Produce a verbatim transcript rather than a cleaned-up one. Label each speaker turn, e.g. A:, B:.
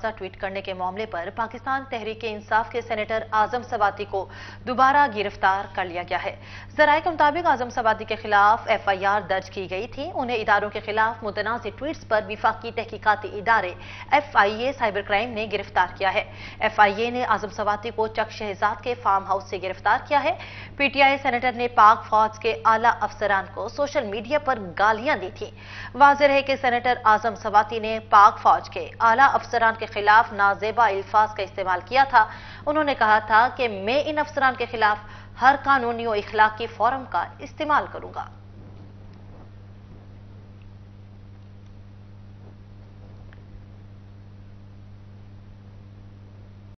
A: Tweet करने के मामले पर पाकिस्तान तहरीक इंसाफ के सेनेटर आजम सवाती को दोबारा गिरफ्तार कर लिया गया है। जराये के मुताबिक आजम सवाती के खिलाफ एफ आई आर दर्ज की गई थी। उन्हें इदारों के खिलाफ मुतनाज़ ट्वीट्स पर विफाकी तहकीकाती इदारे F I A cyber crime ने गिरफ्तार किया है। एफ आई ए ने आजम सवाती को चक शहजाद के फार्म हाउस से गिरफ्तार किया है। पी टी आई सेनेटर ने पाक फौज के आला अफसरान को सोशल मीडिया पर गालियां दी थी। वाज़ेह है कि सेनेटर आजम सवाती ने पाक फौज के आला अफसरान के खिलाफ नाजेबा अल्फाज का इस्तेमाल किया था। उन्होंने कहा था कि मैं इन अफसरान के खिलाफ हर कानूनी और इखलाकी फोरम का इस्तेमाल करूंगा।